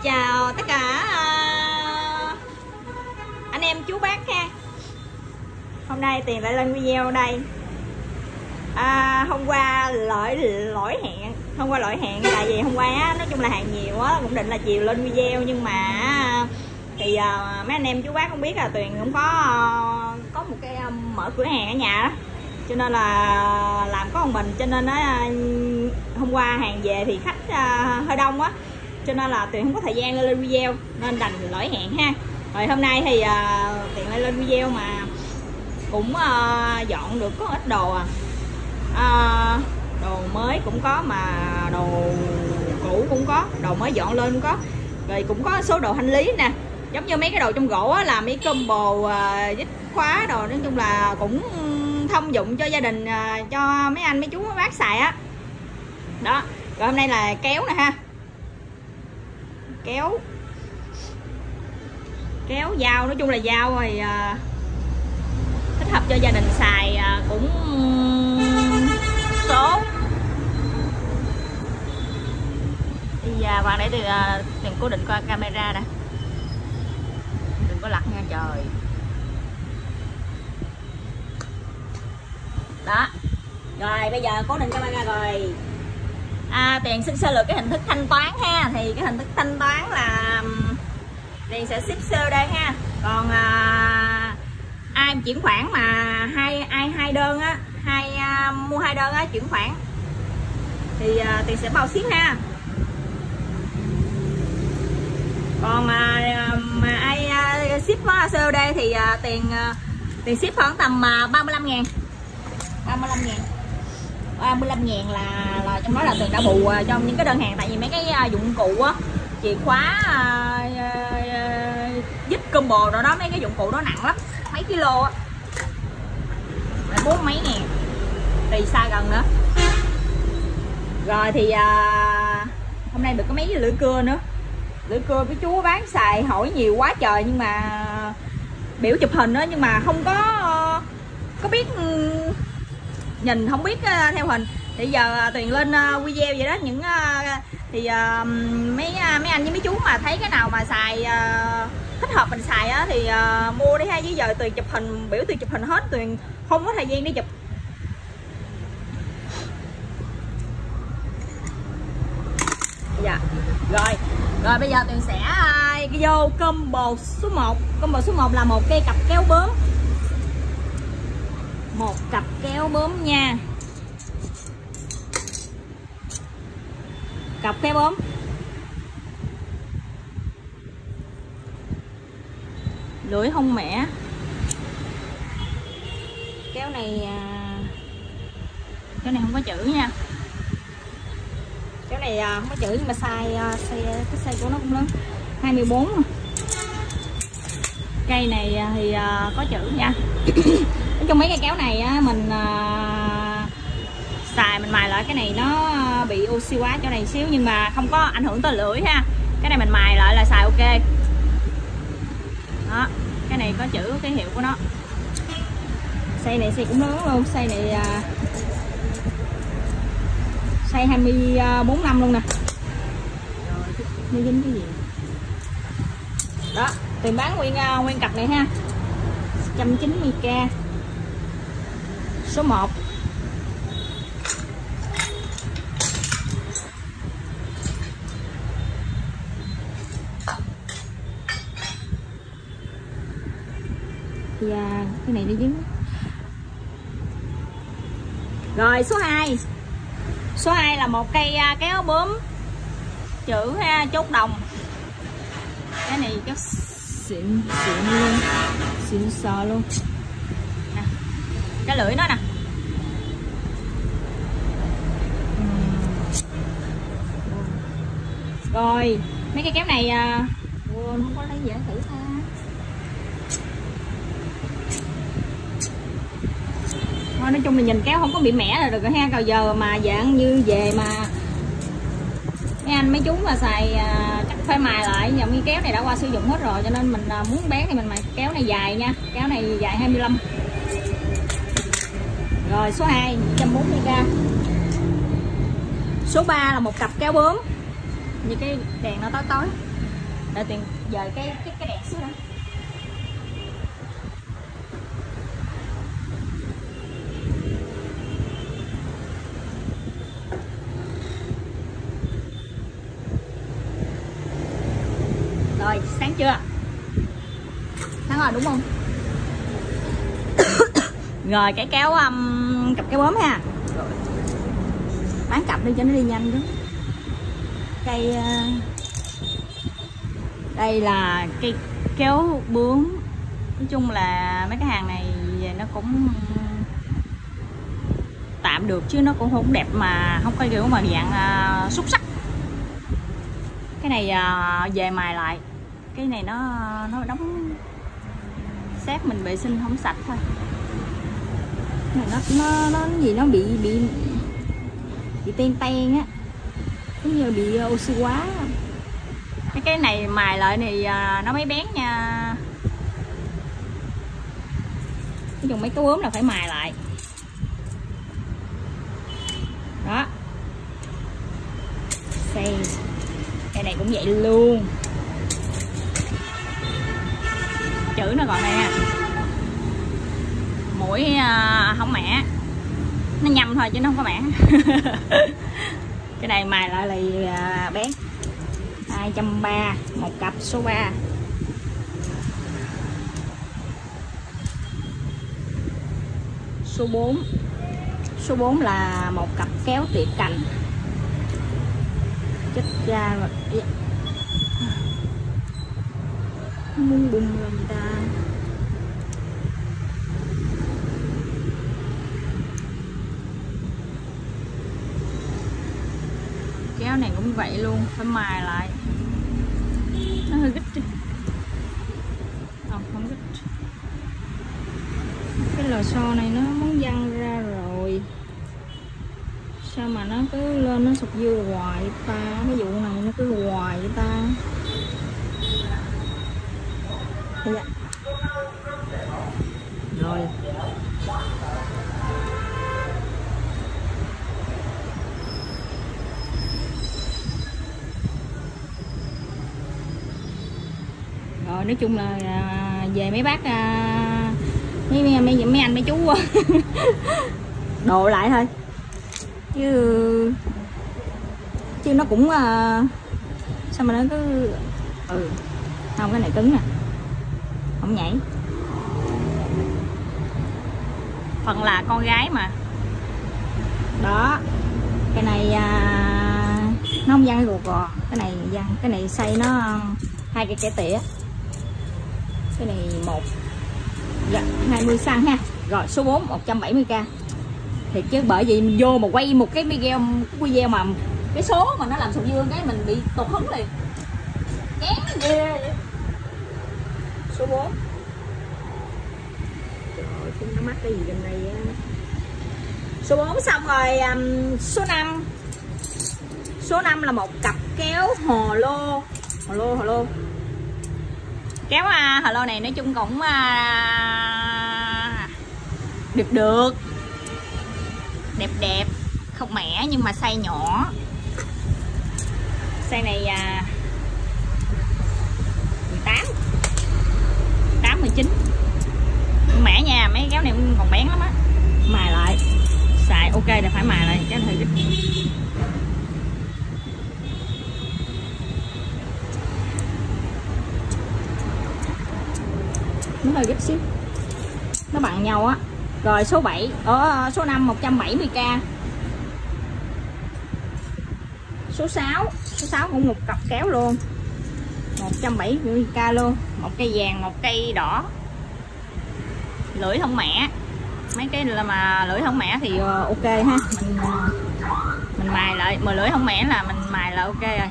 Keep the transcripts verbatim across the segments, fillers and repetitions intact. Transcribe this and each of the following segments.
Chào tất cả uh, anh em chú bác ha. Hôm nay Tiền lại lên video đây. À, hôm qua lỗi lỗi hẹn, hôm qua lỗi hẹn tại vì hôm qua á, nói chung là hàng nhiều á, cũng định là chiều lên video nhưng mà thì uh, mấy anh em chú bác không biết là Tuyền cũng có uh, có một cái um, mở cửa hàng ở nhà đó, cho nên là làm có một mình, cho nên á uh, hôm qua hàng về thì khách uh, hơi đông á, cho nên là Tuyền không có thời gian lên video nên đành lỗi hẹn ha. Rồi hôm nay thì uh, Tuyền lên video mà cũng uh, dọn được có ít đồ à. Uh, đồ mới cũng có mà đồ cũ cũng có, đồ mới dọn lên cũng có, rồi cũng có số đồ hành lý nè, giống như mấy cái đồ trong gỗ á, là mấy combo uh, dít khóa đồ, nói chung là cũng thông dụng cho gia đình, uh, cho mấy anh mấy chú mấy bác xài á đó. Rồi hôm nay là kéo nè ha, kéo kéo dao, nói chung là dao rồi uh, thích hợp cho gia đình xài, uh, cũng số. Bây giờ bạn để từ uh, đừng cố định coi camera nè, đừng có lật nha trời. Đó rồi bây giờ cố định camera rồi. À, Tiền xin sơ lược cái hình thức thanh toán ha. Thì cái hình thức thanh toán là Tiền sẽ ship sơ đây ha. Còn à, ai chuyển khoản mà hai ai hai đơn á, hai à, mua hai đơn á, chuyển khoản thì à, Tiền sẽ bao ship ha. Còn à, mà ai à, ship á, sơ đây thì à, Tiền à, Tiền ship khoảng tầm à, ba mươi lăm ngàn, ba mươi lăm ngàn, ba mươi lăm ngàn là, là trong đó là Tuyền đã bù trong những cái đơn hàng, tại vì mấy cái dụng cụ á, chìa khóa, dít uh, combo rồi đó, mấy cái dụng cụ đó nặng lắm, mấy kilo á, bốn mấy ngàn tùy xa gần nữa. Rồi thì uh, hôm nay được có mấy cái lưỡi cưa nữa, lưỡi cưa cái chú bán xài hỏi nhiều quá trời, nhưng mà biểu chụp hình đó nhưng mà không có uh, có biết uh, nhìn không biết uh, theo hình. Thì giờ uh, Tuyền lên uh, video vậy đó, những uh, thì uh, mấy uh, mấy anh với mấy chú mà thấy cái nào mà xài uh, thích hợp mình xài á thì uh, mua đi ha. Với giờ Tuyền chụp hình, biểu Tuyền chụp hình hết, Tuyền không có thời gian đi chụp. Dạ rồi rồi bây giờ Tuyền sẽ uh, vô combo số một. Combo số một là một cây cặp kéo bướm, một cặp kéo bướm nha, cặp kéo bướm lưỡi hông mẻ. Kéo này kéo này không có chữ nha, kéo này không có chữ nhưng mà size size cái size của nó cũng lớn, hai mươi bốn. Cây này thì có chữ nha. Nói chung mấy cây kéo này á, mình uh, xài mình mài lại cái này nó bị oxy hóa chỗ này xíu, nhưng mà không có ảnh hưởng tới lưỡi ha. Cái này mình mài lại là xài ok đó. Cái này có chữ cái hiệu của nó. Xay này xay cũng lớn luôn, xay này uh, xay hai mươi bốn năm luôn nè. Rồi nó dính cái gì đó. Tiền bán nguyên uh, nguyên cặp này ha, một trăm chín mươi k. Số một. Và cái này nó dính. Rồi số hai. Số hai là một cây kéo bướm chữ ha, chốt đồng. Cái này kéo xịn xịn luôn, xịn sò luôn nè. Cái lưỡi nó nè. Rồi mấy cái kéo này à, không có lấy dễ thử ta. Thôi nói chung là nhìn kéo không có bị mẻ là được rồi ha. Còn giờ mà dạng như về mà mấy anh mấy chú mà xài à, chắc phải mài lại, dòng như kéo này đã qua sử dụng hết rồi, cho nên mình à, muốn bán thì mình mài kéo này dài nha. Kéo này dài hai mươi lăm. Rồi số hai một trăm bốn mươi k. Số ba là một cặp kéo bướm, như cái đèn nó tối tối. Đợi tiền dời cái cái cái đèn xíu đó. Rồi, sáng chưa? Sáng rồi đúng không? Rồi cái kéo um, cặp kéo bướm ha. Rồi. Bán cặp đi cho nó đi nhanh chứ. Cây uh, đây là cây kéo bướm. Nói chung là mấy cái hàng này nó cũng tạm được chứ nó cũng không đẹp mà không có kiểu mà dạng uh, xúc sắc. Cái này uh, về mài lại. Cái này nó nó đóng sát mình vệ sinh không sạch thôi. Này nó nó nó gì nó bị bị bị ten ten á, giống như bị oxy hóa. Cái cái này mài lại thì nó mới bén nha. Nói chung mấy cái bướm là phải mài lại đó. Xây cái này cũng vậy luôn, chữ nó còn đây nha. Mũi uh, không mẻ, nó nhầm thôi chứ nó không có mẻ. Cái này mài lại là uh, bén. Hai trăm ba mươi một cặp số ba. Số bốn. Số bốn là một cặp kéo tiệp cành. Chết ra rồi. Muốn bung lên người ta. Kéo này cũng vậy luôn, phải mài lại. Nó hơi gít chứ. Không, không gít. Cái lò xo này nó muốn văng ra rồi. Sao mà nó cứ lên nó sụp dưa hoài ta. Cái vụ này nó cứ hoài vậy ta. Dạ. Rồi rồi nói chung là về mấy bác mấy mấy, mấy anh mấy chú độ lại thôi chứ chứ nó cũng sao mà nó cứ ừ không, cái này cứng nè, không nhảy. Phần là con gái mà đó. Cái này à, nó không văng cái ruột gò, cái này văng. Cái này xây nó hai cái kẻ tỉa. Cái này một dạ, hai mươi xăng ha. Rồi số bốn một trăm bảy mươi k. Thiệt chứ bởi vì mình vô mà quay một cái video video mà cái số mà nó làm sầu dương cái mình bị tụt hứng liền. Chán ghê vậy. Số bốn. Trời ơi, không nó mắc cái gì gần đây á. Số bốn xong rồi. um, Số năm. Số năm là một cặp kéo hồ lô. Hồ lô hồ lô. Kéo uh, hồ lô này nói chung cũng uh, được được. Đẹp đẹp. Không mẻ nhưng mà size nhỏ. Size này uh, mười tám tám mười chín. Mẻ nha, mấy kéo này còn bén lắm á. Mài lại xài ok là phải mài lại cái này. Nó hơi gấp xíu, nó bằng nhau á. Rồi số bảy ở số năm một trăm bảy mươi k. Số sáu. Số sáu cũng một cặp kéo luôn, một trăm bảy mươi k luôn. Một cây vàng, một cây đỏ. Lưỡi không mẻ. Mấy cái là mà lưỡi không mẻ thì ok ha. Mình mình mài lại, mà lưỡi không mẻ là mình mài là ok rồi.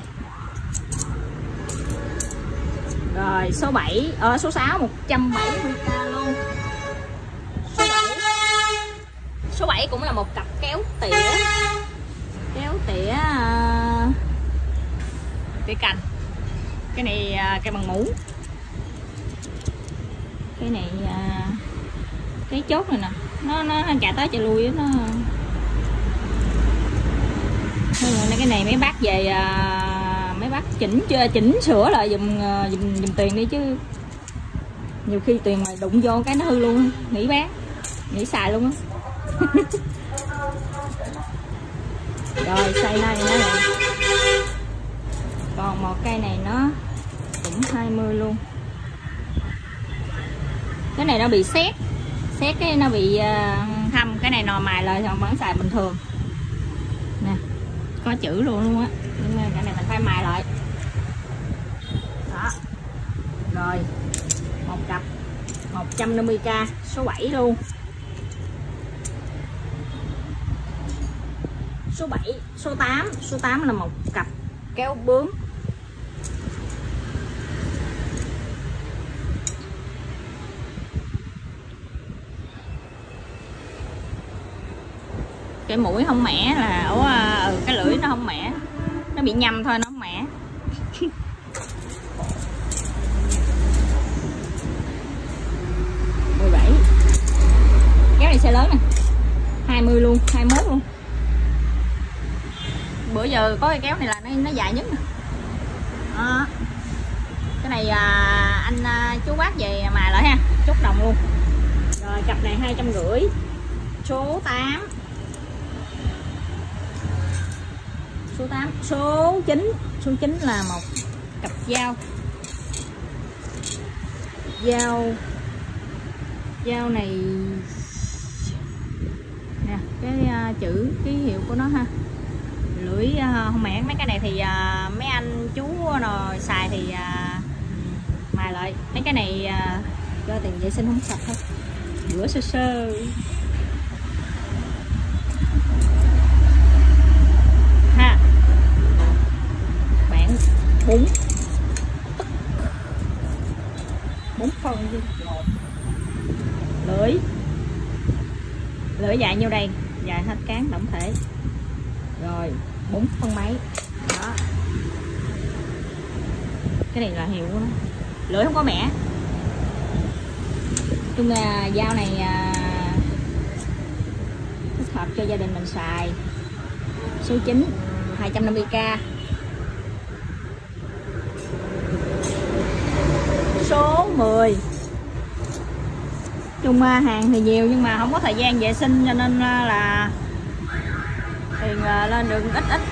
Rồi số bảy ở số sáu một trăm bảy mươi k luôn. Số bảy. Số bảy cũng là một cặp kéo tỉa. Kéo tỉa uh, tỉa cành. Cái này uh, cây bằng mũ. Cái này uh, cái chốt này nè, nó nó chạy tới chạy lui nó. Cái này mấy bác về uh, mấy bác chỉnh chỉnh sửa lại dùm dùm, dùm tiền đi chứ nhiều khi tiền mà đụng vô cái nó hư luôn, nghỉ bán nghỉ xài luôn á. Rồi xây này nó này, còn một cây này nó cũng hai mươi luôn. Cái này nó bị sét sét cái nó bị uh, thâm, cái này nò mài lại còn vẫn xài bình thường nè, có chữ luôn luôn á, nhưng mà cái này mình phải mài lại đó. Rồi một cặp một trăm năm mươi k số bảy luôn. Số bảy, số tám, số tám là một cặp kéo bướm. Cái mũi không mẻ là ở ừ, cái lưỡi nó không mẻ, nó bị nhầm thôi, nó không mẻ. mười bảy. Kéo này xe lớn nè, hai mươi luôn, hai mươi mốt luôn. Bữa giờ có cái kéo này là nó, nó dài nhất nè. À, cái này à, anh à, chú bác về mà lại ha, chốt đồng luôn. Rồi cặp này hai trăm rưỡi. Số tám, số tám, số chín, số chín là một cặp dao. Dao dao này nè, cái uh, chữ ký hiệu của nó ha. Lưỡi uh, không mẻ. Mấy cái này thì uh, mấy anh chú rồi xài thì uh, mài lại. Mấy cái này uh, cho tiền vệ sinh không sạch thôi, rửa sơ sơ. Ha, bạn bốn bốn phân đi. Lưỡi lưỡi dài nhiêu đây, dài hết cán tổng thể. Rồi bốn phân mấy đó. Cái này là hiệu của nó, lưỡi không có mẻ. Chung là dao này à, thích hợp cho gia đình mình xài. Số chín, hai trăm năm mươi k. Số mười. Chung hàng thì nhiều nhưng mà không có thời gian vệ sinh cho nên là tiền lên được ít ít.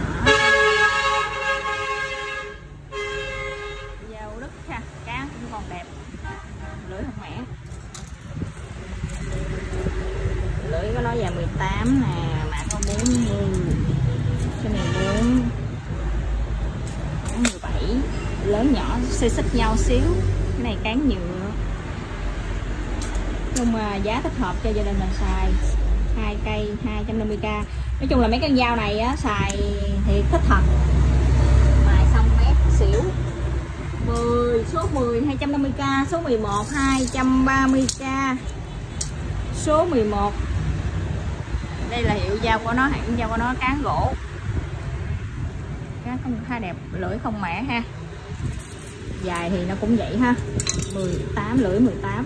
Dao đất ha, cá cũng còn đẹp, lưỡi không mẻ. Lưỡi của nó dài mười tám nè, mã có bốn mươi. Cái này bốn, mười bảy, lớn nhỏ xê xích nhau xíu. Cái này cán nhựa, nhưng mà giá thích hợp cho gia đình mình xài. Hai cây hai trăm năm mươi k. Nói chung là mấy con dao này á, xài thì thích thật. Mài xong mét xỉu. mười, số mười hai trăm năm mươi k, số mười một hai trăm ba mươi k. Số mười một. Đây là hiệu dao của nó, hãng dao của nó cán gỗ. Cán không khá đẹp, lưỡi không mẻ ha. Dài thì nó cũng vậy ha. mười tám, lưỡi mười tám.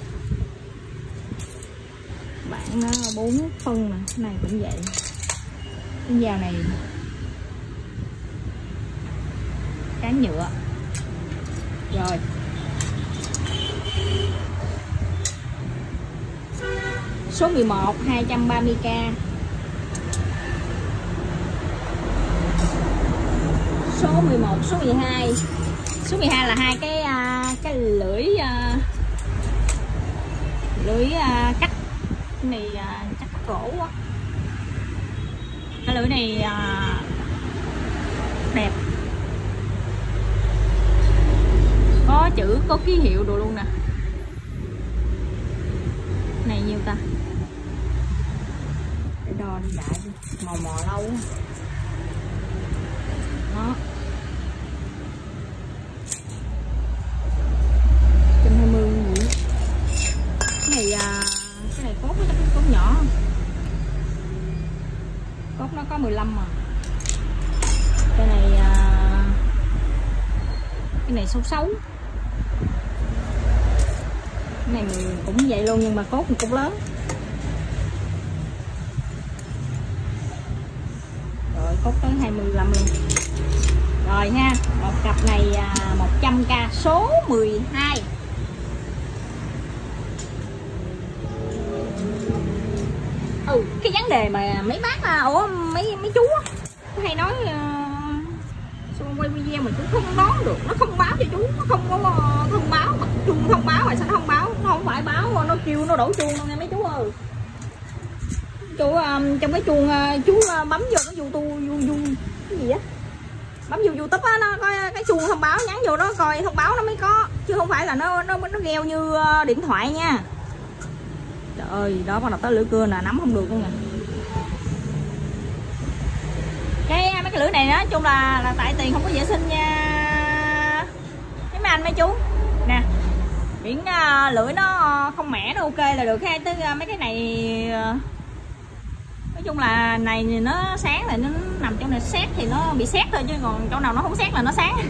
Bản nó bốn phân nè, cái này cũng vậy. Cái dao này cán nhựa. Rồi số mười một hai trăm ba mươi k. Số mười một, số mười hai. Số mười hai là hai cái cái lưỡi lưỡi cắt. Cái này chắc gỗ quá. Cái lưỡi này đẹp, có chữ, có ký hiệu đồ luôn nè. Cái này nhiêu ta, để đo đi đại đi, mò mò lâu quá. Đó, một trăm hai mươi gì. Cái này à, cái này cốt nó chắc cốt nhỏ, cốt nó có mười lăm mà. Cái này à, cái này xấu xấu. Cái này cũng vậy luôn nhưng mà cốt cũng lớn. Rồi cốt tới hai mươi lăm luôn. Rồi Rồi ha, một cặp này à, một trăm k số mười hai. Ừ, cái vấn đề mà mấy bác à, ủa mấy mấy chú á hay nói uh, quay video mình cũng không đoán được, nó không báo cho chú, nó không có uh, thông báo, chuông thông báo rồi sao nó không báo, nó không phải báo, nó kêu nó đổ chuông đâu nghe mấy chú ơi. Chú um, trong cái chuông uh, chú uh, bấm vô cái YouTube YouTube cái gì á, bấm vô YouTube á, nó có cái chuông thông báo, nhắn vô đó coi thông báo nó mới có, chứ không phải là nó nó nó gheo như uh, điện thoại nha. Trời ơi, đó bắt đầu tới lưỡi cưa là nắm không được luôn nè. Cái mấy cái lưỡi này nói chung là là tại tiền không có vệ sinh nha mấy anh mấy chú nè, miễn uh, lưỡi nó không mẻ nó ok là được ha. Tới uh, mấy cái này uh, nói chung là này nó sáng thì nó nằm trong này xét thì nó bị xét thôi, chứ còn chỗ nào nó không xét là nó sáng.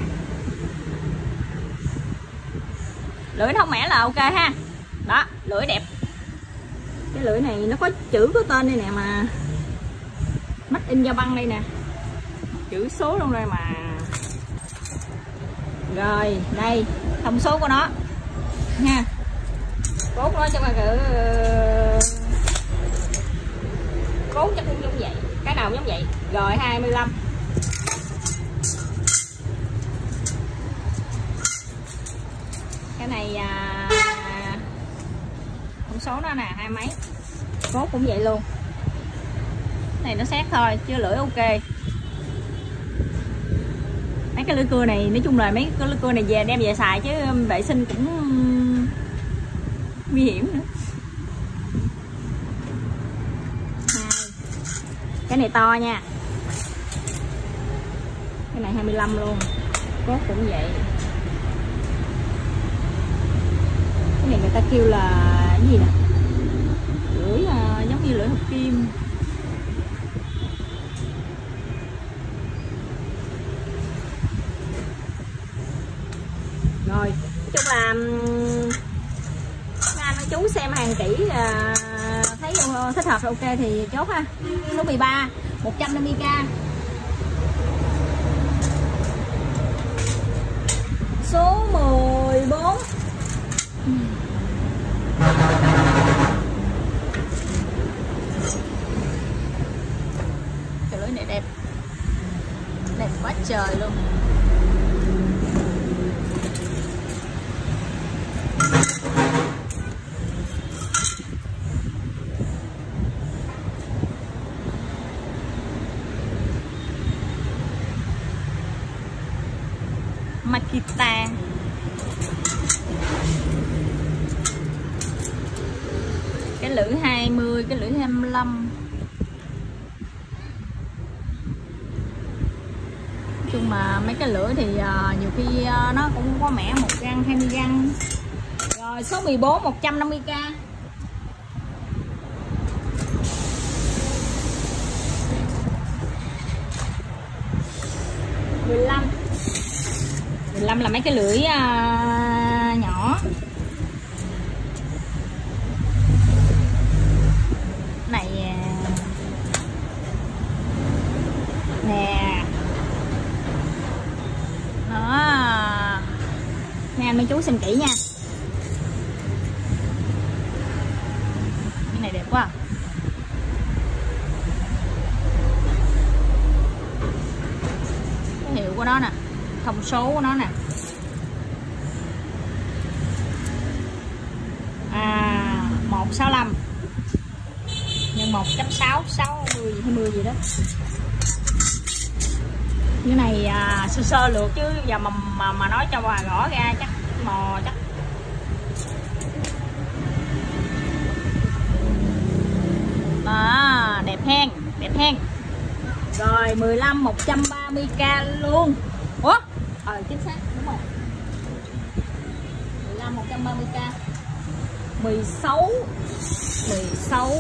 Lưỡi nó không mẻ là ok ha. Đó, lưỡi đẹp. Cái lưỡi này nó có chữ có tên đây nè, mà made in Giao Băng đây nè, chữ số luôn rồi mà. Rồi đây thông số của nó nha, cốt nó cho mà cỡ cốt chắc cũng giống vậy, cái nào cũng giống vậy. Rồi hai mươi lăm. Cái này à, thông số nó nè hai mấy, cốt cũng vậy luôn. Cái này nó xét thôi chứ lưỡi ok. Mấy cái lưỡi cưa này nói chung là mấy cái lưỡi cưa này về đem về xài chứ vệ sinh cũng nguy hiểm nữa. Cái này to nha, cái này hai mươi lăm luôn, cốt cũng vậy. Cái này người ta kêu là cái gì nè, lưỡi uh, giống như lưỡi hợp kim. Rồi nói chung là các anh các chú xem hàng kỹ uh, thấy thích hợp ok thì chốt ha. Số mười ba một trăm năm mươi k. Số mười bốn. Cái lưỡi này đẹp, đẹp quá trời luôn. Makita. Cái lưỡi hai mươi, cái lưỡi hai mươi lăm. Nói chung mà mấy cái lưỡi thì uh, nhiều khi uh, nó cũng có mẻ một găng, hai mươi găng. Rồi số mười bốn một trăm năm mươi k. mười lăm. mười lăm là mấy cái lưỡi uh, nhỏ. Này nè. Đó. Mấy anh mấy chú xem kỹ nha. Cái này đẹp quá. Cái hiệu của nó nè, thông số của nó nè. À, một sáu lăm nhân một chấm sáu, sáu mươi hai mươi gì đó. Cái này à, sơ sơ lược chứ giờ mà mà, mà nói cho bà gõ ra chắc mò chắc. Đó, đẹp hen, đẹp hen. Rồi mười lăm một trăm ba mươi k luôn. Ủa? Ờ chính xác, đúng rồi. mười lăm một trăm ba mươi k. mười sáu mười sáu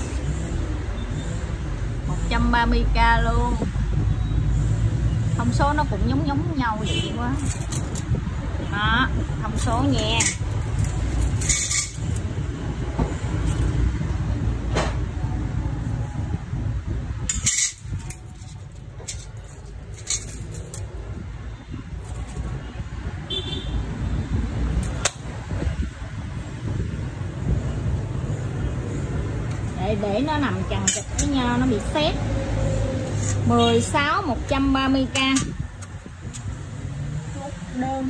một trăm ba mươi k luôn. Thông số nó cũng giống giống nhau vậy quá. Đó, thông số nha. lại để nó nằm chằng chịt với nhau, nó bị xét. Mười sáu một trăm ba mươi k. Đơn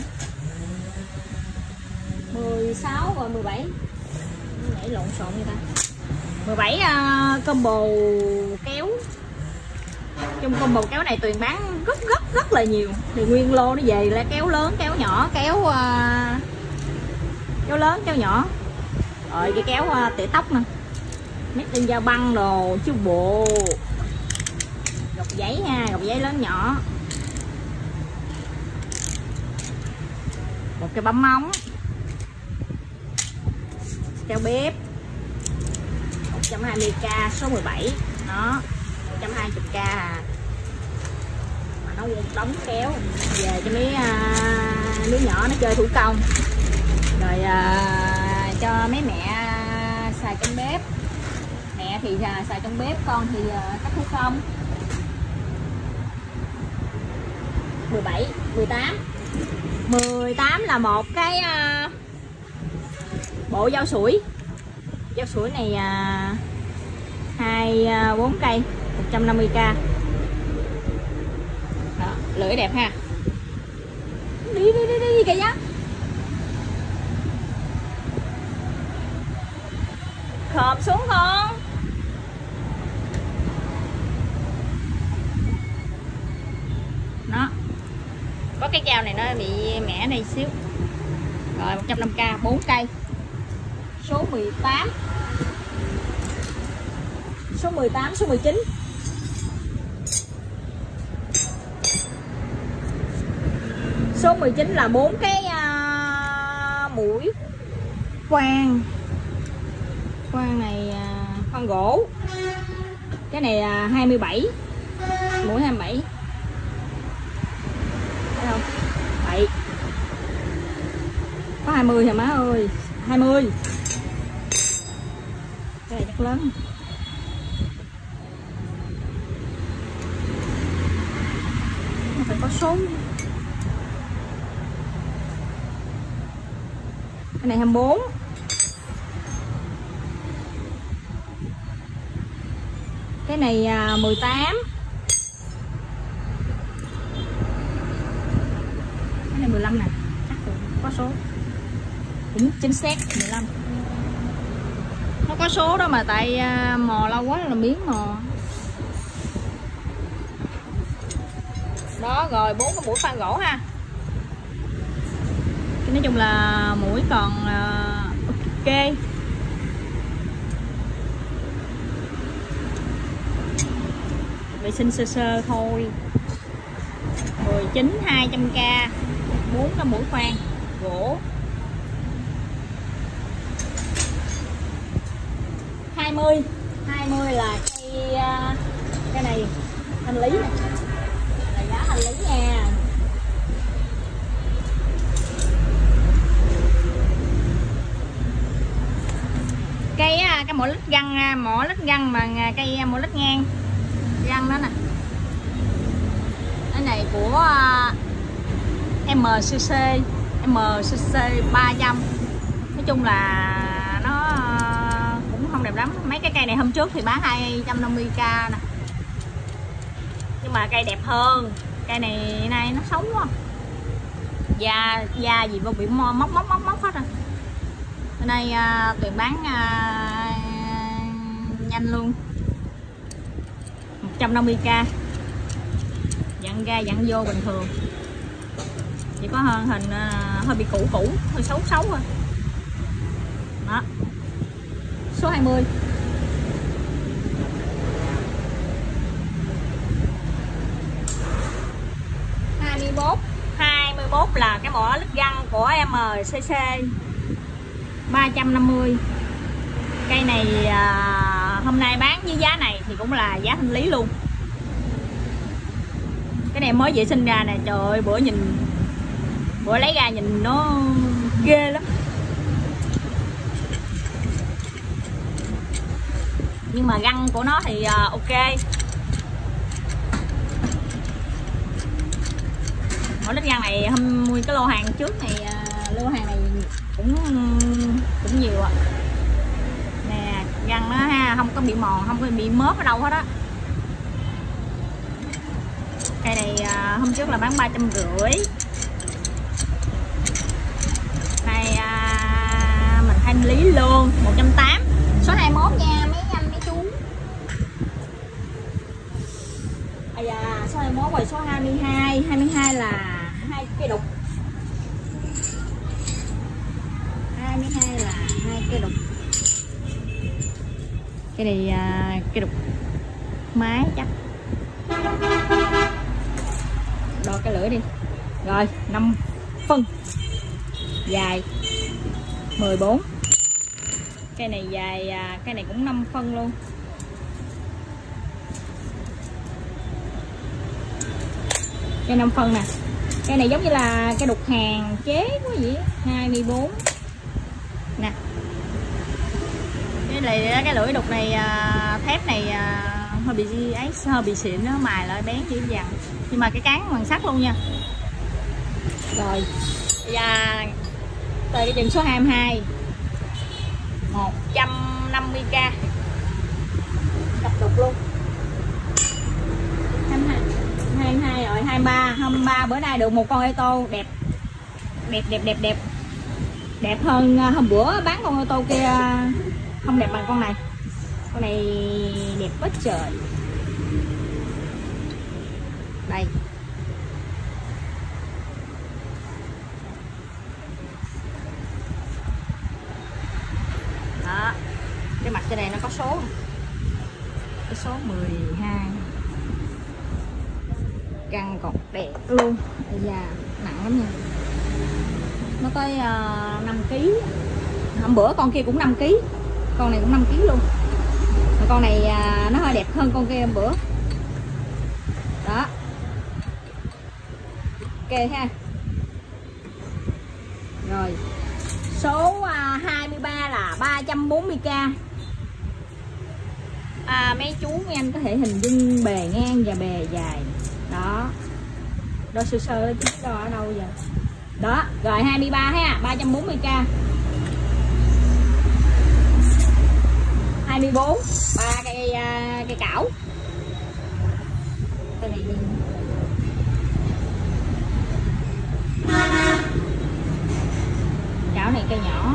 mười sáu rồi mười bảy. Nãy lộn xộn vậy ta. mười bảy uh, combo kéo. Trong combo kéo này Tuyền bán rất rất rất là nhiều. Thì nguyên lô nó về là kéo lớn, kéo nhỏ, kéo uh, kéo lớn, kéo nhỏ. Rồi cái kéo uh, tỉa tóc nè. Mét tinh dao băng đồ chứ bộ. Gọc giấy ha, gọc giấy lớn nhỏ. Một cái bấm móng. Kéo bếp một trăm hai mươi k số mười bảy. Đó, một trăm hai mươi k à. Mà nó đóng kéo về cho mấy uh, đứa nhỏ nó chơi thủ công. Rồi uh, cho mấy mẹ xài trong bếp. Mẹ thì uh, xài trong bếp, con thì uh, cắt thủ công. mười bảy, mười tám. mười tám là một cái uh, bộ dao sủi. Dao sủi này uh, hai bốn cây, một trăm năm mươi k. Đó, lưỡi đẹp ha. Đi đi đi đi kìa nhá. Khom xuống con. Đó. Có cái dao này nó bị mẻ này xíu. Rồi một trăm năm mươi k, bốn cây. Số mười tám. Số mười tám, số mười chín. Số mười chín là bốn cái uh, mũi khoan. Khoan này uh, khoan gỗ. Cái này là uh, hai mươi bảy. Mũi hai mươi bảy. Thấy không? bảy. Có hai mươi hả má ơi? hai mươi. Cái này chắc lớn. Nó phải có số. Cái này hai mươi bốn. Cái này à, mười tám. Cái này mười lăm nè. Chắc có số. Cũng chính xác mười lăm. Nó có số đó mà tại à, mò lâu quá là miếng mò. Đó rồi bốn cái mũi khoan gỗ ha. Nói chung là mũi còn uh, ok. Vệ sinh sơ sơ thôi. Mười chín, hai trăm k, bốn cái mũi khoan gỗ. Hai mươi. Hai mươi là cây uh, cái này hành lý này. Là giá hành lý nha. Cây cái mỏ lít găng, mỏ lít găng mà cây mỏ lít ngang găng đó nè. Cái này của em xê xê, em xê xê ba trăm. Nói chung là nó cũng không đẹp lắm. Mấy cái cây này hôm trước thì bán hai trăm năm mươi k nè. Nhưng mà cây đẹp hơn. Cây này nay nó xấu quá. Da da gì vô bị móc móc móc móc hết rồi. Hôm nay uh, Tuyền bán uh, nhanh luôn. Một trăm năm mươi k. Dặn ra dặn vô bình thường. Chỉ có hơn hình uh, hơi bị cũ cũ, hơi xấu xấu thôi. Đó. Số hai mươi. hai mươi mốt. hai mươi mốt là cái mỏ lít găng của em xê xê ba trăm năm mươi. Cây này à, hôm nay bán với giá này thì cũng là giá thanh lý luôn. Cái này mới vệ sinh ra nè. Trời ơi, bữa nhìn bữa lấy ra nhìn nó ghê lắm. Nhưng mà găng của nó thì à, ok. Mỗi lít găng này hôm mua cái lô hàng trước này à, lô hàng này cũng cũng nhiều ạ. À. Nè, găng nó ha, không có bị mòn, không có bị mớp ở đâu hết á. Cây này à, hôm trước là bán ba trăm rưỡi, này à, mình thanh lý luôn một trăm tám mươi. Số hai mươi mốt nha mấy anh mấy chú. À da, số hai mươi mốt rồi. Số hai mươi hai, hai mươi hai là hai cây đục, hai mươi hai là hai cây đục. Cái này à, cây đục máy chắc. Đo cái lưỡi đi. Rồi, năm phân. Dài mười bốn. Cây này dài à, cây này cũng năm phân luôn. Cây năm phân nè. Cây này giống như là cây đục hàng chế quá vậy. hai mươi bốn. Nè. Cái này cái lưỡi đục này à, thép này à, hơi bị ấy, hơi bị xịn nó mài lại bén chỉ vàng. Nhưng mà cái cán bằng sắt luôn nha. Rồi. Và tới cái chừng số hai mươi hai. một trăm năm mươi k. Cặp đục luôn. hai mươi hai. hai mươi hai rồi, hai mươi ba, hai mươi ba bữa nay được một con ô tô đẹp. Đẹp đẹp đẹp đẹp. Đẹp hơn hôm bữa bán con ô tô kia không đẹp bằng con này. Con này đẹp quá trời. Đây. Đó. Cái mặt trên này nó có số. Cái số mười hai. Căng còn đẹp luôn. Đây là nặng lắm nha. Nó tới uh, năm ki lô gam. Hôm bữa con kia cũng năm ki lô gam. Con này cũng năm ki lô gam luôn. Mà con này uh, nó hơi đẹp hơn con kia hôm bữa. Đó. Ok ha. Rồi. Số uh, hai mươi ba là ba trăm bốn mươi k. À, mấy chú nghe anh có thể hình dung bề ngang và bề dài. Đó. Đo sơ sơ chứ đo ở đâu giờ. Đó, rồi hai mươi ba ha, ba trăm bốn mươi k. hai mươi bốn, ba cây uh, cây cảo. Cây này đi. Cảo này cây nhỏ.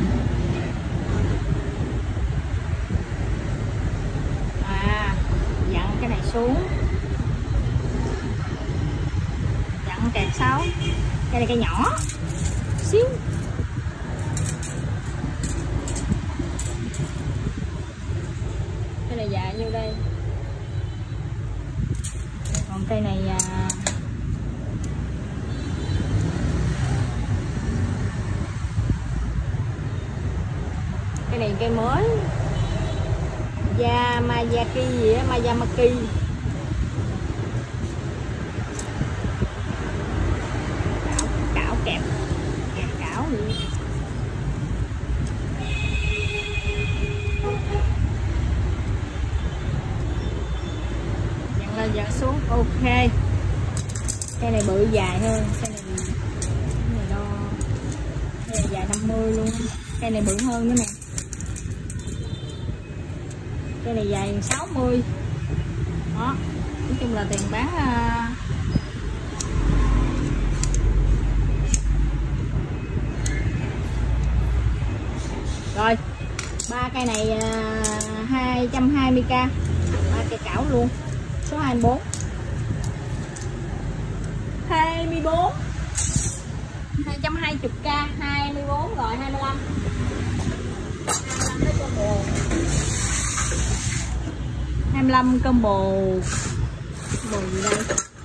À, dặn cái này xuống. Dặn kẹp sáu. Cây này cây nhỏ xíu. Cây này dài nhiêu đây? Còn cây này à... cây này cây mới Yamazaki gì á, Mayamaki. Kẹp kẹp cảo gì. Dặn lên dặn xuống. Ok. Cây này bự dài hơn. Cây này, cây này đo. Cây này dài năm mươi luôn. Cây này bự hơn nữa nè. Cây này dài sáu mươi. Đó. Nói chung là tiền bán uh, rồi ba cây này uh, hai trăm hai mươi k. Ba cây cảo luôn. Số hai mươi bốn. hai mươi bốn. hai trăm hai mươi k. hai mươi bốn rồi hai mươi lăm. hai mươi lăm combo. Combo gì đây?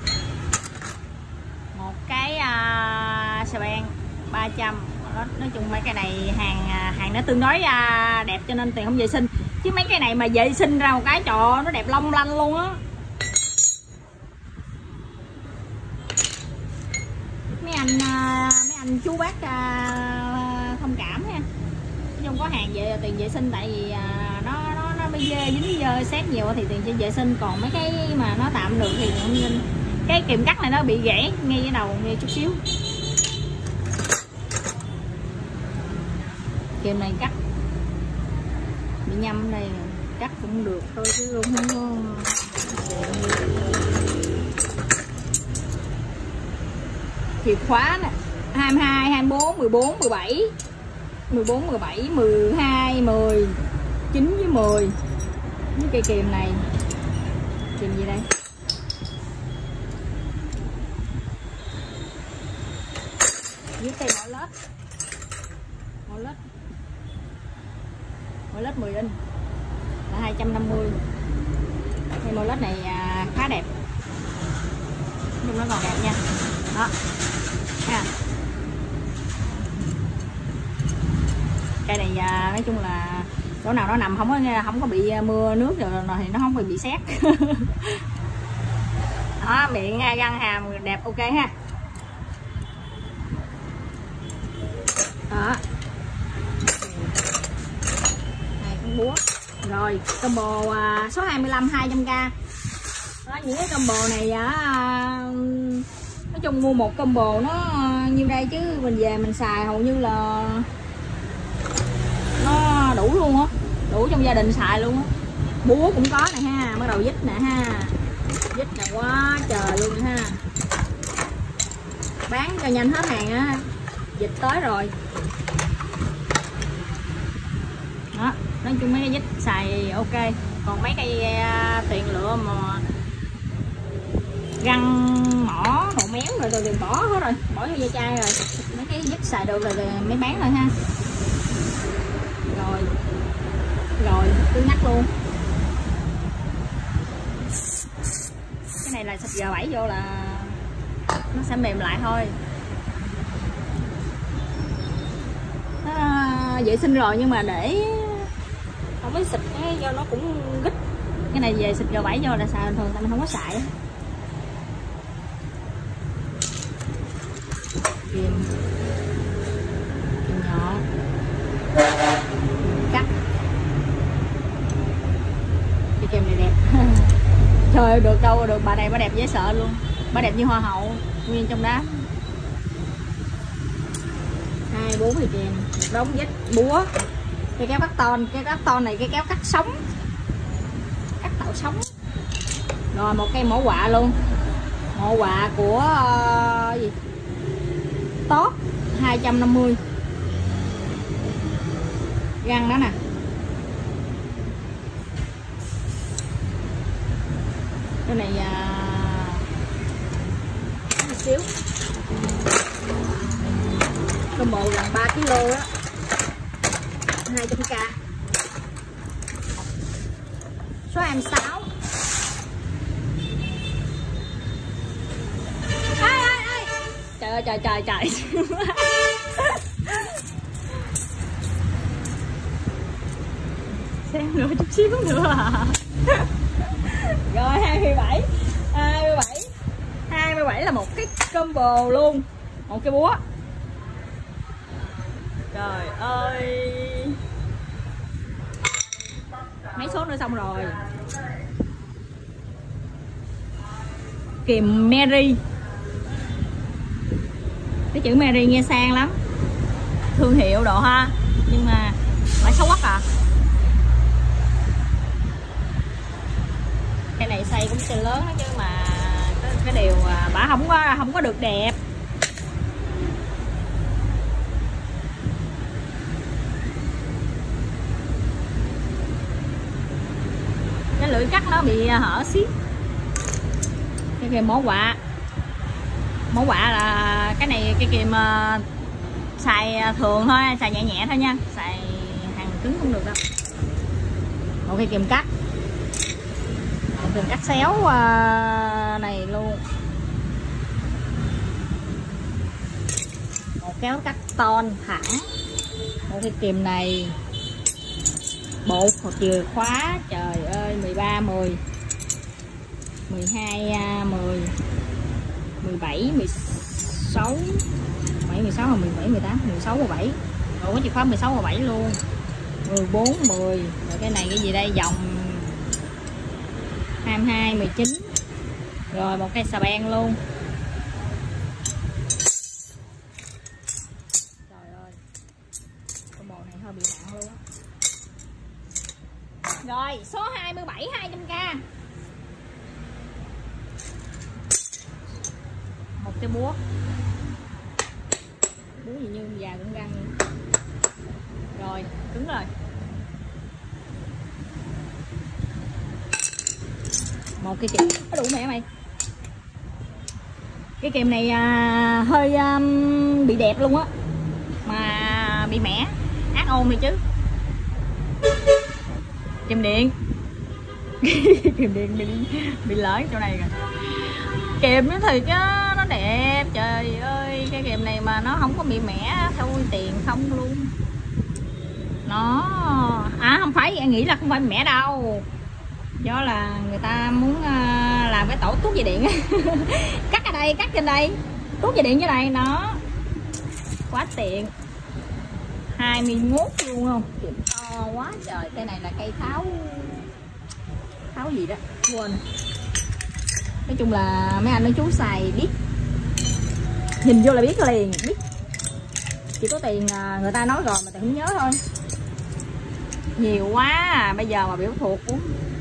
Một cái uh, xà beng ba trăm. Đó, nói chung mấy cái này hàng hàng nó tương đối à, đẹp cho nên tiền không vệ sinh. Chứ mấy cái này mà vệ sinh ra một cái trọ nó đẹp long lanh luôn á. Mấy anh à, mấy anh chú bác à, thông cảm nha. Không có hàng về tiền vệ sinh tại vì à, nó nó nó mới dơ dính dơ xếp nhiều thì tiền trên vệ sinh, còn mấy cái mà nó tạm được thì không nên. Cái kìm cắt này nó bị gãy ngay cái đầu ngay chút xíu. Kìm này cắt bị bị nhâm đây cắt cũng được thôi chứ không có. Chìa khóa nè, hai mươi hai, hai mươi bốn, mười bốn, mười bảy, mười bốn, mười bảy, mười hai, mười, chín với mười. Cái cây kìm này kìm gì đây? Với cây mỏ lết, mỏ lết, mỏ lết mười inch là hai trăm năm mươi. Cây mỏ lết này à, khá đẹp, nhưng nó còn đẹp nha. Đó ha. Cây này à, nói chung là chỗ nào nó nằm không có không có bị mưa nước rồi, rồi thì nó không bị bị sét. Đó, miệng găng hàm đẹp, ok ha. Đó, hai con búa rồi combo à, số hai mươi lăm hai trăm k. Đó, những cái combo này à, nói chung mua một combo nó nhiêu đây chứ mình về mình xài hầu như là nó đủ luôn á, đủ trong gia đình xài luôn á. Búa cũng có nè ha, bắt đầu vít nè ha, vít là quá trời luôn ha. Bán cho nhanh hết hàng á, dịch tới rồi. Đó, nói chung mấy cái vít xài ok. Còn mấy cây tiền lựa mà găng mỏ độ méo rồi rồi đừng bỏ hết rồi, bỏ vô dây chai rồi. Mấy cái vít xài được rồi, rồi mới bán thôi ha. Rồi rồi cứ ngắt luôn. Cái này là xịt G bảy vô là nó sẽ mềm lại thôi. Nó vệ sinh rồi nhưng mà để không có xịt cái do nó cũng gít. Cái này về xịt G bảy vô là xài bình thường, tại mình không có xài. Kìm kìm nhọn cắt. Cái kìm này đẹp. Trời ơi, được đâu được, bà này bà đẹp dễ sợ luôn, bà đẹp như hoa hậu nguyên trong đám. Hai bốn thì kìm, đống vít, búa, cây kéo cắt ton, cây cắt ton này cây kéo cắt sống, cắt tạo sống. Rồi một cây mỏ quạ luôn, mỏ quạ của uh, gì tốt hai trăm năm mươi. Găng đó nè. Cái này à, một xíu. Combo gần ba ki lô đó, hai trăm k. Số hai mươi sáu. Ai ai ai. Trời ơi trời trời trời. Xem nữa chút xíu nữa à. Rồi hai mươi bảy, hai mươi bảy, hai mươi bảy là một cái combo luôn, một cái búa. Trời ơi, mấy số nữa xong rồi. Kìm Mary, cái chữ Mary nghe sang lắm, thương hiệu độ ha, nhưng mà phải xấu quắc à. Cái này xây cũng xây lớn đó chứ mà cái, cái điều bả không có không có được đẹp. Cái lưỡi cắt nó bị hở xíu. Cái kìm mỏ quạ, mỏ quạ là cái này cái kìm uh, xài thường thôi, xài nhẹ nhẹ thôi nha, xài hàng cứng không được đâu. Một cái kìm cắt, một kìm cắt xéo uh, này luôn. Một kéo cắt ton thẳng, một cái kìm này, bộ một chìa khóa. Trời ơi, mười ba, mười, mười hai, mười, mười bảy, mười sáu, mười bảy, mười sáu, mười bảy, mười tám, mười sáu, mười bảy. Rồi có chìa khóa mười sáu, mười bảy luôn. Mười bốn, mười. Rồi cái này cái gì đây, dòng hai mươi hai, mười chín. Rồi một cây xà beng luôn. Trời ơi, combo này hơi bị nặng luôn á. Rồi số hai mươi bảy hai trăm k. Một cái búa. Búa gì như già cũng găng. Rồi, cứng rồi. Một cái kìm có đủ mẹ mày. Cái kìm này à, hơi um, bị đẹp luôn á, mà bị mẻ, ác ôn đi chứ. Kìm điện kìm điện bị bị lỡ chỗ này rồi. Kìm nó thì chứ nó đẹp, trời ơi, cái kìm này mà nó không có bị mẻ thôi tiền không luôn. Nó à không phải, em nghĩ là không phải mẻ đâu, do là người ta muốn uh, làm cái tổ tuốt dây điện cắt ở đây, cắt trên đây, tuốt dây điện dưới đây, nó quá tiện. Hai mươi mốt luôn không, kìm to quá trời. Cây này là cây tháo tháo gì đó quên. Nói chung là mấy anh nói chú xài biết, nhìn vô là biết liền, biết chỉ có tiền người ta nói rồi mà tiền không nhớ thôi. Nhiều quá à. Bây giờ mà biểu thuộc cũng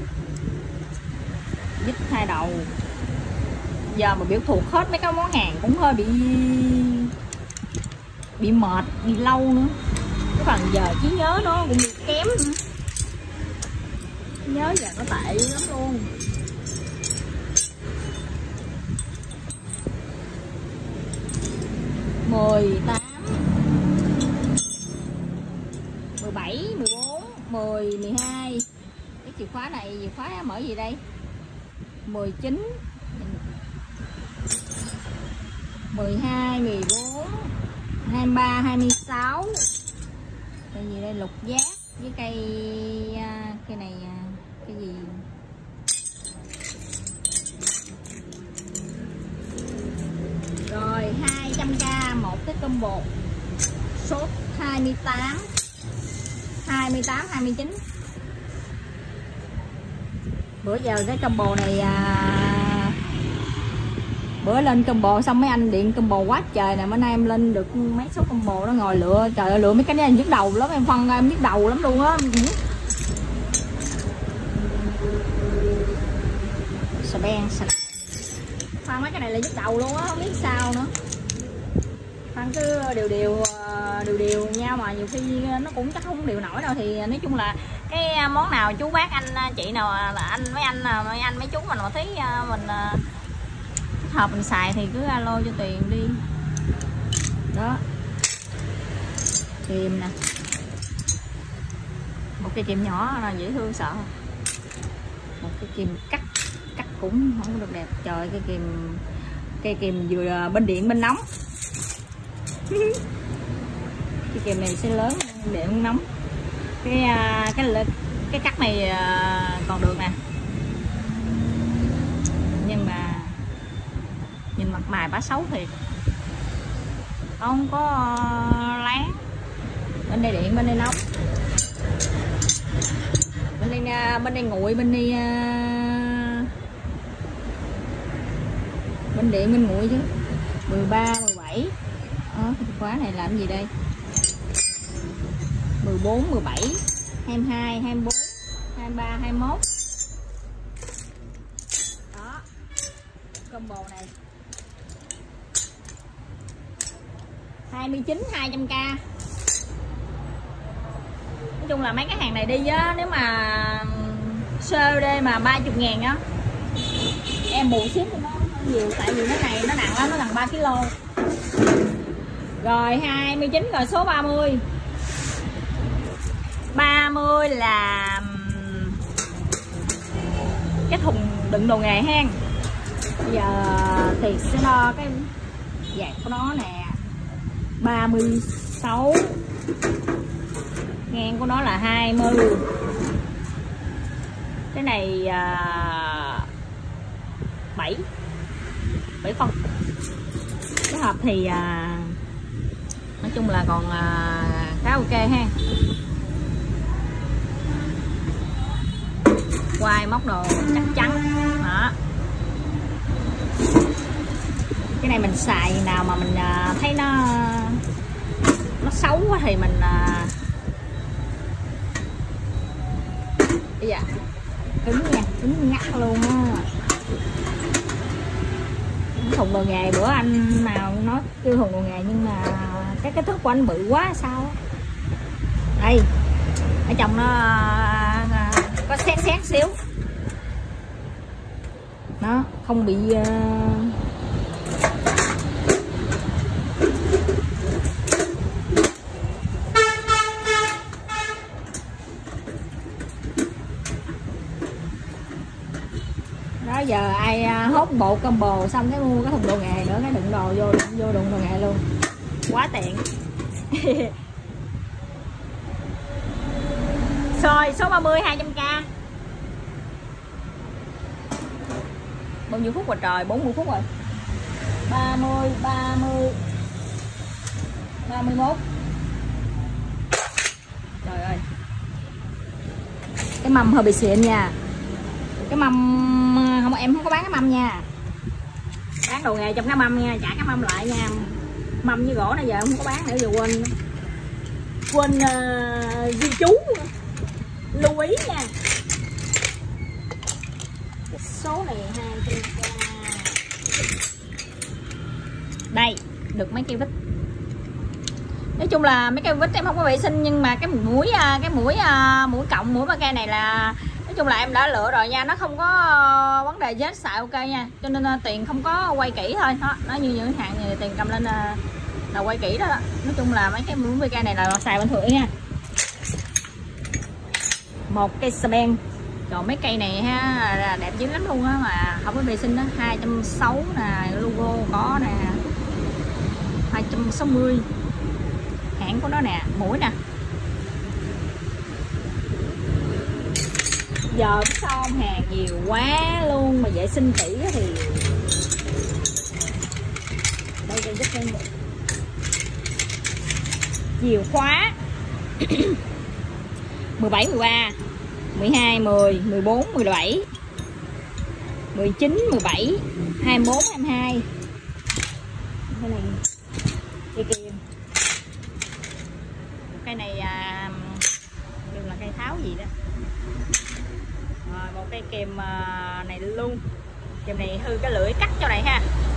dít hai đầu, giờ mà biểu thuộc hết mấy cái món hàng cũng hơi bị bị mệt, bị lâu nữa. Cái phần giờ trí nhớ nó cũng bị kém nữa. Nhớ giờ nó tệ lắm luôn. Mười tám, mười bảy, mười bốn, mười, mười hai. Cái chìa khóa này chìa khóa mở gì đây? Mười chín, mười hai, mười bốn, hai mươi ba, hai mươi sáu. Cây gì đây? Lục giác với cây cây này cái gì? Rồi hai trăm k một cái combo. Số hai mươi tám, hai mươi tám, hai mươi chín. Bữa giờ cái combo này à, bữa lên combo xong mấy anh điện combo quá trời nè. Bữa nay em lên được mấy số combo đó ngồi lựa, trời ơi, lựa mấy cái này nhức đầu lắm, em phân em nhức đầu lắm luôn á. Sờ ben sờ phân mấy cái này là nhức đầu luôn á, không biết sao nữa. Phân cứ đều đều đều đều nhau mà nhiều khi nó cũng chắc không đều nổi đâu. Thì nói chung là cái món nào chú bác anh chị nào là anh mấy anh mấy anh mấy chú mình mà thấy mình hợp mình xài thì cứ alo cho Tiền đi. Đó, kìm nè, một cái kìm nhỏ là dễ thương sợ. Một cái kìm cắt cắt cũng không được đẹp. Trời, cái kìm cây kìm vừa bên điện bên nóng. Cái kìm này sẽ lớn, điện không nóng. Cái cái cái cắt này còn được nè, nhưng mà nhìn mặt mày bá xấu thiệt, không có láng. Bên đây điện, bên đây nóng, bên đây bên đây nguội, bên đây bên điện bên nguội chứ. Mười ba, mười bảy. Đó, cái khóa này làm gì đây? Mười bốn, mười bảy, hai mươi hai, hai mươi bốn, hai mươi ba, hai mươi mốt. Đó, combo này hai mươi chín, hai trăm k. Nói chung là mấy cái hàng này đi á, nếu mà sơ đê mà ba mươi ngàn á, em bù ship cho nó nhiều, tại vì cái này nó nặng lắm, nó nặng ba ki lô. Rồi hai mươi chín. Rồi số ba mươi. ba mươi là cái thùng đựng đồ nghề hen. Bây giờ thì sẽ đo cái dạt của nó nè. Ba mươi sáu, ngang của nó là hai mươi. Cái này à, bảy bảy phân. Cái hộp thì à, nói chung là còn à, khá ok ha. Quai móc đồ chắc chắn đó. Cái này mình xài nào mà mình à, thấy nó nó xấu quá thì mình à, Bây giờ cứng nha, cứng ngắt luôn á. Thùng đồ nghề, bữa anh nào nói kêu thùng đồ nghề nhưng mà cái kích thước của anh bự quá sao. Đây ở trong nó có xét xét xíu, nó không bị uh... đó. Giờ ai hốt bộ combo xong cái mua cái thùng đồ nghề nữa, cái đựng đồ vô vô đựng đồ nghề luôn, quá tiện. Rồi số ba mươi hai trăm k. Bao nhiêu phút rồi trời? bốn mươi phút rồi. ba mươi ba mươi ba mươi mốt. Trời ơi. Cái mâm hơi bị xịn nha. Cái mâm không, em không có bán cái mâm nha. Bán đồ nghề trong cái mâm nha, trả cái mâm lại nha. Mâm với gỗ này giờ không có bán nữa, giờ quên quên uh, ghi chú. Lưu ý nha. Cái số này hai trăm k. Đây, được mấy cây vít. Nói chung là mấy cây vít em không có vệ sinh, nhưng mà cái mũi cái mũi mũi cộng mũi ba cây này là nói chung là em đã lựa rồi nha, nó không có vấn đề chết xài ok nha, cho nên tiền không có quay kỹ thôi. Đó, nó như những hàng này tiền cầm lên là, là quay kỹ đó, đó. Nói chung là mấy cái mũi ba cây này là xài bình thường nha. Một cây xà beng. Rồi mấy cây này ha là đẹp dữ lắm luôn á, mà không có vệ sinh đó. Hai trăm sáu mươi nè, logo có nè, hai trăm sáu mươi hãng của nó nè, mũi nè. Giờ sao hàng nhiều quá luôn mà vệ sinh kỹ thì đây đây giúp em chìa khóa. mười bảy, mười ba, mười hai, mười, mười bốn, mười bảy, mười chín, mười bảy, hai mươi mốt, hai mươi hai. Cái này cây kìm. Cây này à, đừng là cây tháo gì đó. Rồi, một cây kìm à, này luôn. Kìm này hư cái lưỡi cắt cho này ha.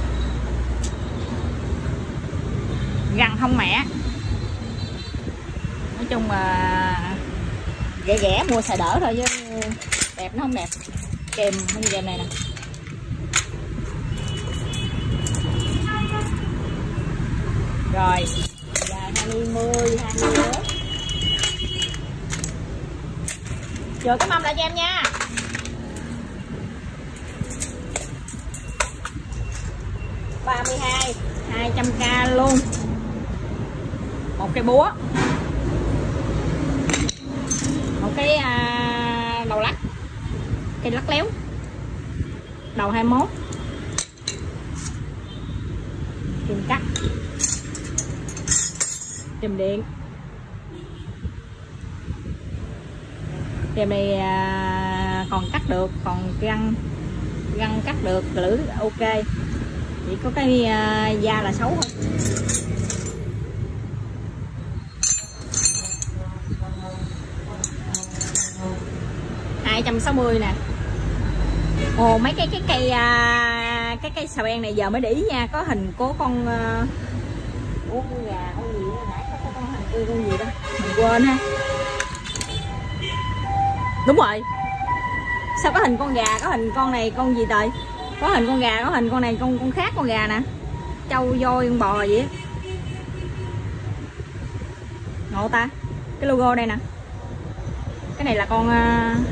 Gằn không mẹ. Nói chung là rẻ rẻ mua xài đỡ thôi chứ đẹp nó không đẹp. Kèm như kèm này nè. Rồi dài hai mươi, hai mươi mốt. Chờ cái mâm lại cho em nha. ba mươi hai, hai trăm k luôn. Một cây búa, một cái à, đầu lắc, cây lắc léo, đầu hai mươi mốt, kìm cắt, kìm điện. Kìm này à, còn cắt được, còn găng găng cắt được, lưỡi ok, chỉ có cái à, da là xấu thôi. hai trăm sáu mươi nè. Ồ mấy cái cái cây à, cái cây xà beng này giờ mới để ý nha, có hình của con uh, của con gà con gì đó, nãy có con hình con gì đó mình quên ha. Đúng rồi, sao có hình con gà, có hình con này con gì trời, có hình con gà, có hình con này con con khác con gà nè, trâu voi con bò gì á, ngộ ta. Cái logo đây nè, cái này là con uh,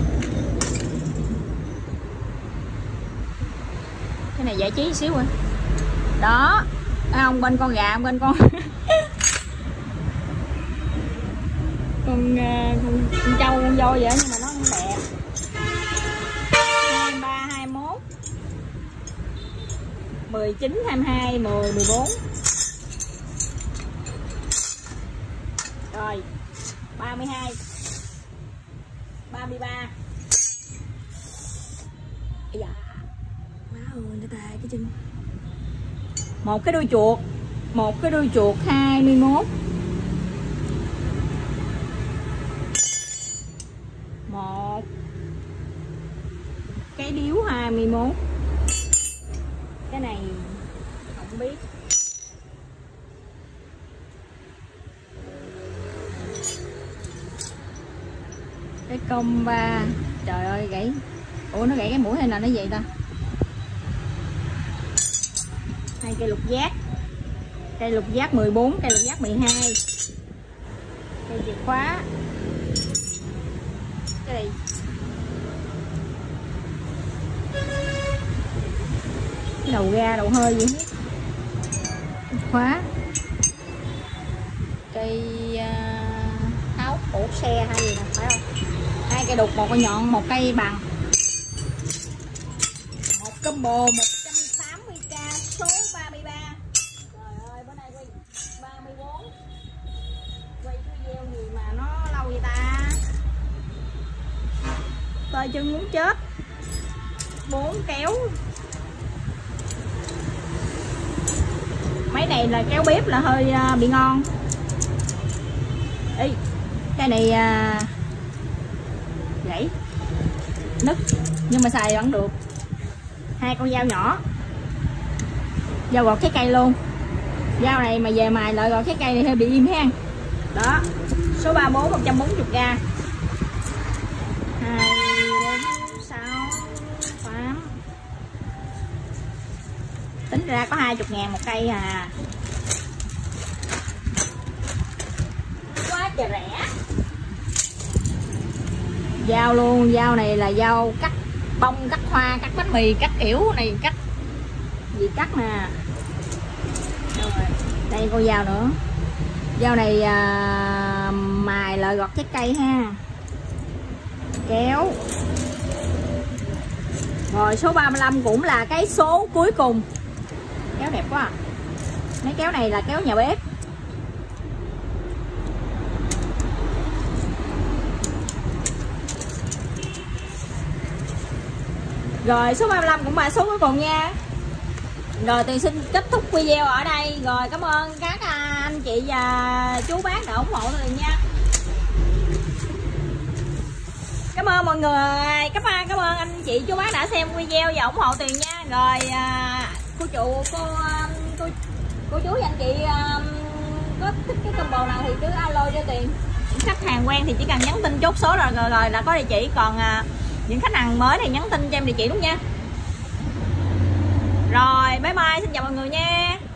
cái này giải trí xíu rồi đó. À, không bên con gà, bên con con, uh, con con trâu con voi vậy nhưng mà nó không đẹp. Hai mươi ba, hai mươi mốt, mười chín, hai mươi hai, mười, mười bốn. Rồi ba mươi hai, ba mươi ba. Ây da, má ơi nó tè cái chân. Một cái đuôi chuột, một cái đuôi chuột hai mươi mốt, một cái điếu hai mươi mốt. Cái này không biết. Cái công ba, trời ơi gãy. Ủa nó gãy cái mũi hay là nó vậy ta? Hai cây lục giác. Cây lục giác mười bốn, cây lục giác mười hai. Cây chìa khóa. Cái này cái đầu ga đầu hơi vậy hết. Khóa. Cây uh, tháo cổ xe hay gì nè, phải không? Hai cây đục, một cây nhọn, một cây bằng. Một combo một trăm tám mươi k số ba mươi ba. Trời ơi, bữa nay quay ba mươi bốn. Quay cái video gì mà nó lâu vậy ta? Tay chân muốn chết. Bốn kéo. Mấy này là kéo bếp là hơi uh, bị ngon. Ê, cái này uh, gãy nứt nhưng mà xài vẫn được. Hai con dao nhỏ, dao gọt trái cây luôn. Dao này mà về mài lại gọt trái cây thì hơi bị im ha. Đó, số ba mươi bốn, một trăm bốn mươi k. Hai, bốn, sáu, tám. Tính ra có hai mươi ngàn một cây à. Quá trời rẻ. Dao luôn, dao này là dao cắt bông, cắt hoa, cắt bánh mì, cắt ỉu này, cắt gì cắt nè. Rồi, đây con dao nữa. Dao này à, mài lại gọt trái cây ha. Kéo. Rồi số ba mươi lăm cũng là cái số cuối cùng. Kéo đẹp quá à. Mấy kéo này là kéo nhà bếp. Rồi số ba mươi lăm cũng là số cuối cùng nha. Rồi Tuyền xin kết thúc video ở đây. Rồi cảm ơn các anh chị và chú bác đã ủng hộ Tuyền nha. Cảm ơn mọi người. Cảm ơn cảm ơn anh chị chú bác đã xem video và ủng hộ Tuyền nha. Rồi à, cô chủ cô cô cô chú và anh chị um, có thích cái combo nào thì cứ alo cho Tuyền. Những khách hàng quen thì chỉ cần nhắn tin chốt số rồi rồi, rồi là có địa chỉ. Còn à, những khách hàng mới thì nhắn tin cho em địa chỉ luôn nha. Rồi bye bye, xin chào mọi người nha.